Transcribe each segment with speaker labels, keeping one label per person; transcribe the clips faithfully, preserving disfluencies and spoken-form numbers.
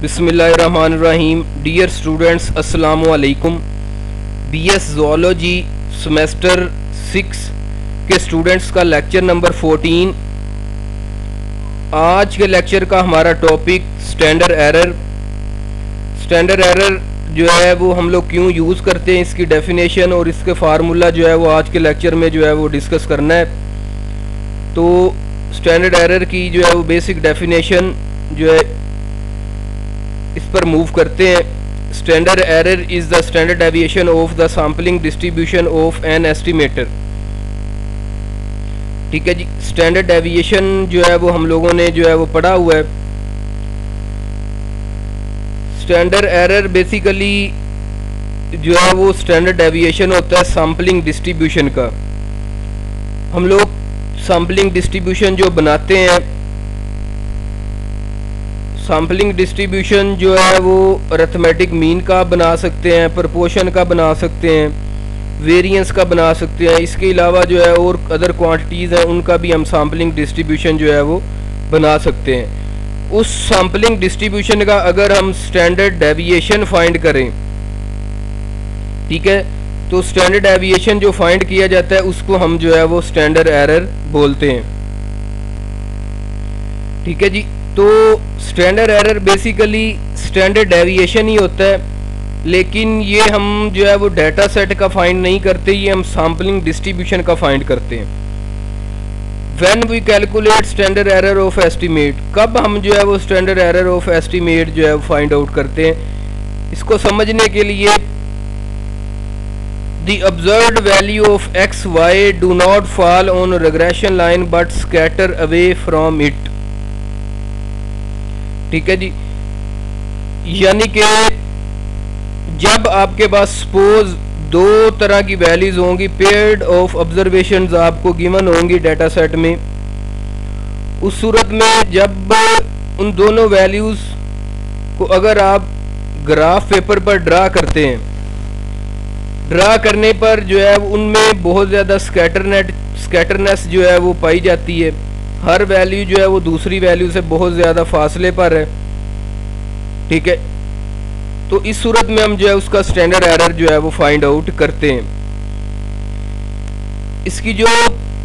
Speaker 1: बिस्मिल्लाहिर्रहमानिर्रहीम। Dear students, अस्सलामु अलैकुम। बीएस ज़ूलॉजी सेमेस्टर सिक्स के स्टूडेंट्स का लेक्चर नंबर फोर्टीन। आज के लेक्चर का हमारा topic standard error. Standard error जो है वो हम लोग क्यों यूज़ करते हैं, इसकी डेफिनेशन और इसके फार्मूला जो है वो आज के लेक्चर में जो है वो डिस्कस करना है। तो स्टैंडर्ड एरर की जो है वो बेसिक डेफिनेशन जो है इस पर मूव करते हैं। Standard error is the standard deviation of the sampling distribution of an estimator. ठीक है जी, स्टैंडर्ड डेविएशन जो है वो हम लोगों ने जो है वो पढ़ा हुआ है। स्टैंडर्ड एरर बेसिकली जो है वो स्टैंडर्ड डेविएशन होता है सैम्पलिंग डिस्ट्रीब्यूशन का। हम लोग सैम्पलिंग डिस्ट्रीब्यूशन जो बनाते हैं, सैम्पलिंग डिस्ट्रीब्यूशन जो है वो अरिथमेटिक मीन का बना सकते हैं, प्रोपोर्शन का बना सकते हैं, वेरिएंस का बना सकते हैं। इसके अलावा जो है और अदर क्वांटिटीज़ हैं उनका भी हम सैम्पलिंग डिस्ट्रीब्यूशन जो है वो बना सकते हैं। उस सैम्पलिंग डिस्ट्रीब्यूशन का अगर हम स्टैंडर्ड डेविएशन फाइंड करें, ठीक है, तो स्टैंडर्ड डेविएशन जो फाइंड किया जाता है उसको हम जो है वो स्टैंडर्ड एरर बोलते हैं। ठीक है जी, तो standard error basically standard deviation ही होता है, लेकिन ये हम जो है वो डाटा सेट का फाइंड नहीं करते, ये हम सैम्पलिंग डिस्ट्रीब्यूशन का फाइंड करते हैं। When we calculate standard error of estimate, कब हम जो है वो स्टैंडर्ड एरर ऑफ एस्टीमेट जो है वो फाइंड आउट करते हैं, इसको समझने के लिए the observed value of X Y do not fall on regression line but scatter away from it. ठीक है जी, यानी कि जब आपके पास सपोज दो तरह की वैल्यूज होंगी, पेयर्ड ऑफ ऑब्जर्वेशंस आपको गिवन होंगी डाटा सेट में, उस सूरत में जब उन दोनों वैल्यूज को अगर आप ग्राफ पेपर पर ड्रा करते हैं, ड्रा करने पर जो है उनमें बहुत ज़्यादा स्कैटरनेट स्कैटरनेस जो है वो पाई जाती है। हर वैल्यू जो है वो दूसरी वैल्यू से बहुत ज़्यादा फासले पर है। ठीक है, तो इस सूरत में हम जो है उसका स्टैंडर्ड एरर जो है वो फाइंड आउट करते हैं। इसकी जो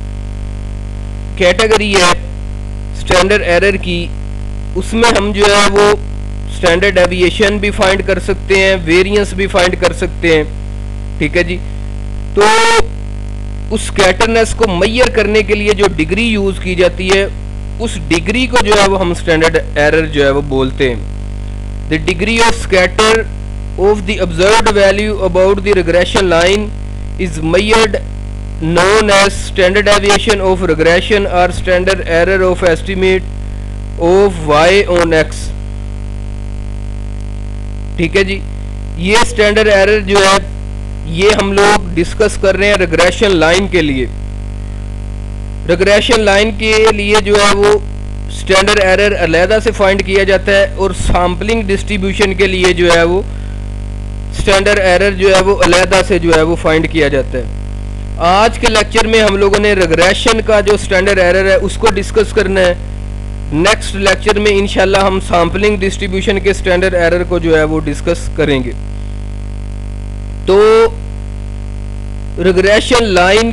Speaker 1: कैटेगरी है स्टैंडर्ड एरर की, उसमें हम जो है वो स्टैंडर्ड डेविएशन भी फाइंड कर सकते हैं, वेरिएंस भी फाइंड कर सकते हैं। ठीक है जी, तो उस स्कैटरनेस को मेजर करने के लिए जो डिग्री यूज की जाती है, उस डिग्री को जो है वो हम स्टैंडर्ड एरर जो है वो बोलते हैं। The degree of scatter of the observed value about the regression line is measured known as standard deviation of regression और standard error of estimate of Y on X. ठीक है जी, ये स्टैंडर्ड एरर जो है ये हम लोग डिस्कस कर रहे हैं रिग्रेशन लाइन के लिए। रिग्रेशन लाइन के लिए जो है वो स्टैंडर्ड एरर अलहदा से फाइंड किया जाता है, और सैम्पलिंग डिस्ट्रीब्यूशन के लिए जो है वो स्टैंडर्ड एरर जो है वो अलहदा से जो है वो फाइंड किया जाता है। आज के लेक्चर में हम लोगों ने रिग्रेशन का जो स्टैंडर्ड एरर है उसको डिस्कस करना है। नेक्स्ट लेक्चर में इंशाल्लाह हम सैम्पलिंग डिस्ट्रीब्यूशन के स्टैंडर्ड एरर को जो है वो डिस्कस करेंगे। तो रिग्रेशन लाइन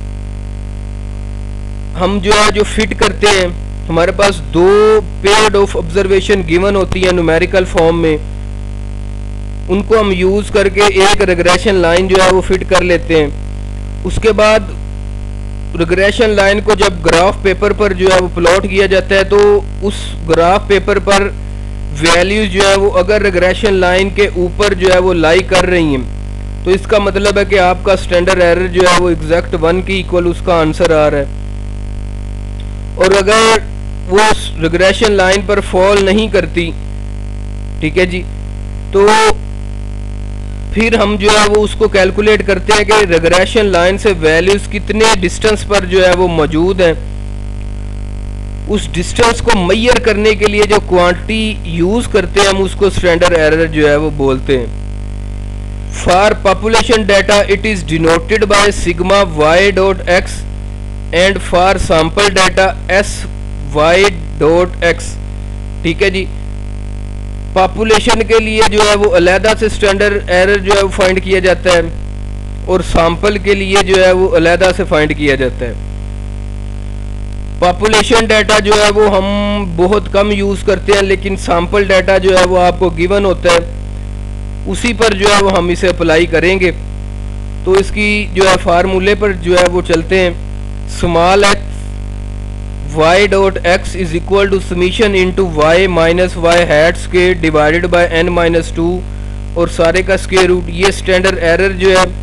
Speaker 1: हम जो है जो फिट करते हैं, हमारे पास दो पेयर्ड ऑफ ऑब्जर्वेशन गिवन होती है न्यूमेरिकल फॉर्म में, उनको हम यूज करके एक रिग्रेशन लाइन जो है वो फिट कर लेते हैं। उसके बाद रिग्रेशन लाइन को जब ग्राफ पेपर पर जो है वो प्लॉट किया जाता है, तो उस ग्राफ पेपर पर वैल्यूज जो है वो अगर रिग्रेशन लाइन के ऊपर जो है वो लाई कर रही हैं, तो इसका मतलब है कि आपका स्टैंडर्ड एरर जो है वो एग्जैक्ट वन की इक्वल उसका आंसर आ रहा है। और अगर वो रिग्रेशन लाइन पर फॉल नहीं करती, ठीक है जी, तो फिर हम जो है वो उसको कैलकुलेट करते हैं कि रिग्रेशन लाइन से वैल्यूज कितने डिस्टेंस पर जो है वो मौजूद हैं। उस डिस्टेंस को मेजर करने के लिए जो क्वांटिटी यूज करते हैं हम उसको स्टैंडर्ड एरर जो है वो बोलते हैं। For population data it is denoted by sigma Y dot X and for sample data S Y dot X. ठीक है जी, पॉपुलेशन के लिए जो है वो अलहदा से स्टैंडर्ड एरर जो है वो फाइंड किया जाता है और सैंपल के लिए जो है वो अलहदा से फाइंड किया जाता है। पॉपुलेशन डाटा जो है वो हम बहुत कम यूज़ करते हैं, लेकिन सैंपल डाटा जो है वो आपको गिवन होता है, उसी पर जो है वो हम इसे अप्लाई करेंगे। तो इसकी जो है फार्मूले पर जो है वो चलते हैं। Small X Y dot X is equal to summation into Y minus Y hat square divided by N minus two और सारे का स्क्वायर रूट। ये स्टैंडर्ड एरर जो है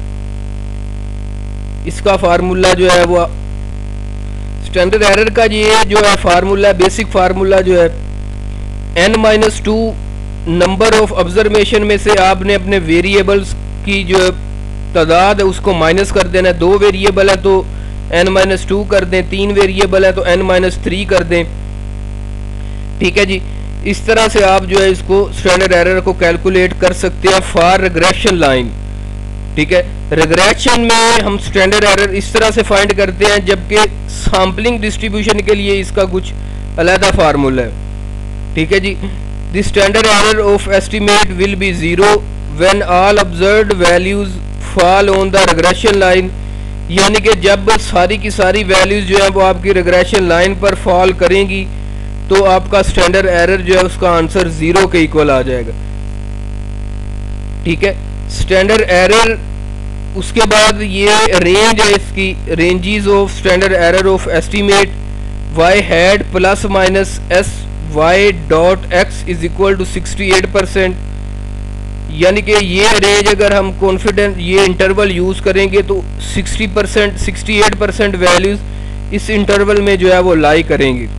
Speaker 1: इसका फार्मूला जो है वो स्टैंडर्ड एरर का ये जो है फार्मूला बेसिक फार्मूला जो है N minus two number of observation में से आपने अपने वेरिएबल्स की जो तादाद है उसको माइनस कर देना है। दो वेरिएबल है तो एन माइनस टू कर दें, तीन वेरिएबल है तो एन माइनस थ्री कर दें। ठीक है जी, इस तरह से आप जो है इसको स्टैंडर्ड एरर को कैलकुलेट कर सकते हैं फॉर रिग्रेशन लाइन। ठीक है, रिग्रेशन में हम स्टैंडर्ड एरर इस तरह से फाइंड करते हैं, जबकि सैम्पलिंग डिस्ट्रीब्यूशन के लिए इसका कुछ अलग फार्मूला है। ठीक है जी, the standard error of estimate will be zero when all observed values fall on the regression line, यानी कि जब सारी की सारी वैल्यूज जो है वो आपकी रिग्रेशन लाइन पर फॉल करेंगी तो आपका स्टैंडर्ड एरर जो है उसका आंसर जीरो के इक्वल आ जाएगा। ठीक है, स्टैंडर्ड एरर उसके बाद ये रेंज है इसकी, ranges of standard error of estimate Y hat plus minus S Y dot X is equal to sixty eight percent, यानी कि ये रेंज अगर हम कॉन्फिडेंस ये इंटरवल यूज करेंगे तो sixty percent sixty eight percent values इस इंटरवल में जो है वो लाई करेंगी।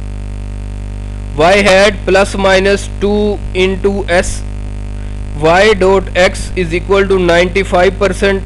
Speaker 1: Y hat plus minus two into S Y dot X is equal to ninety five percent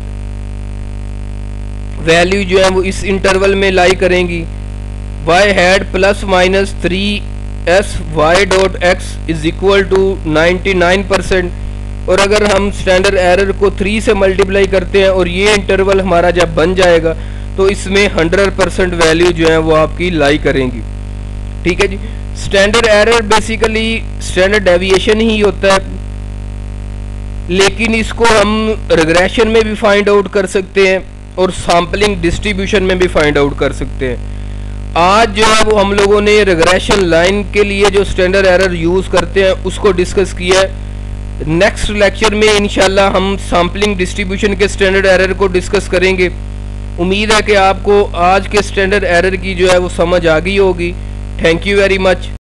Speaker 1: value जो है वो इस इंटरवल में लाई करेंगी। Y hat plus minus three S Y dot X is equal to ninety nine percent, और अगर हम standard error को थ्री से मल्टीप्लाई करते हैं और ये इंटरवल हमारा जब बन जाएगा तो इसमें हंड्रेड परसेंट वैल्यू जो है वो आपकी लाई करेंगी। ठीक है जी, standard error basically standard deviation ही होता है, लेकिन इसको हम रिग्रेशन में भी फाइंड आउट कर सकते हैं और सैम्पलिंग डिस्ट्रीब्यूशन में भी फाइंड आउट कर सकते हैं। आज जो है वो हम लोगों ने रिग्रेशन लाइन के लिए जो स्टैंडर्ड एरर यूज करते हैं उसको डिस्कस किया है। नेक्स्ट लेक्चर में इंशाल्लाह हम सैम्पलिंग डिस्ट्रीब्यूशन के स्टैंडर्ड एरर को डिस्कस करेंगे। उम्मीद है कि आपको आज के स्टैंडर्ड एरर की जो है वो समझ आ गई होगी। Thank you very much.